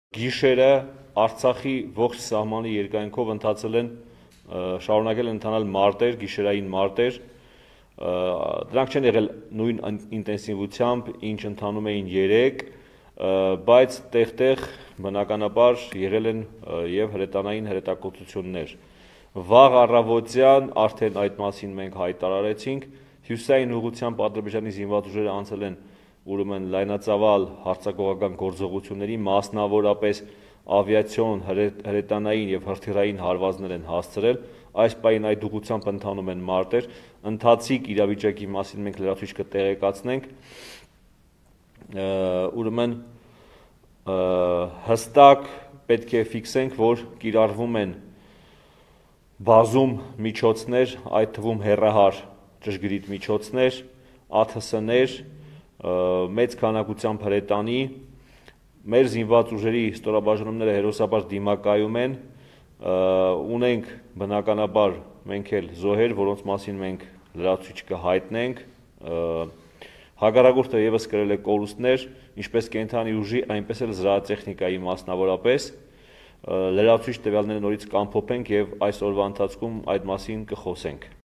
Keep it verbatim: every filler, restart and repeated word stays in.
Գիշերը Արցախի ողջ սահմանի երկայնքով ընթացել են շարունակել են ընթանալ մարտեր, գիշերային մարտեր, դրանք չեն եղել նույն ինտենսիվությամբ, ինչ ընթանում էին երեկ, բայց տեղ-տեղ բնականաբար եղել են եւ հրետանային հրետակոծություններ։ Վաղ առավոտյան արդեն այդ մասին մենք հայտարարեցինք, հյուսային ուղղությամբ Ադրբեջանի զինված ուժերը անցել են ուրեմն լայնածավալ հարձակողական գործողությունների, մասնավորապես ավիացիոն, հրետանային եւ հրթիռային հարվածներ են հասցրել, այս պահին այդ ուղղությամբ ընթանում են մարտեր, ընթացիկ իրավիճակի մասին մենք լրացուցիչ կտեղեկացնենք, ուրեմն հստակ պետք է ֆիքսենք, որ կիրառվում են բազում միջոցներ, այդ թվում հեռահար ճշգրիտ միջոցներ, ԱԹՍ-ներ, մեծ քանակությամբ հրետանի, մեր զինված ուժերի ստորաբաժանումները հերոսաբար դիմակայում են, ունենք բնականաբար մենք էլ զոհեր, որոնց մասին մենք լրացուցիչ կհայտնենք, հակառակորդը ևս կրել է կորուստներ, ինչպես կենդանի ուժի, այնպես էլ զրահատեխնիկայի մասնավորապես, լրացուցիչ տվյալները նորից կամփոփենք եւ այս օրվա ընթացքում այդ մասին կխոսենք։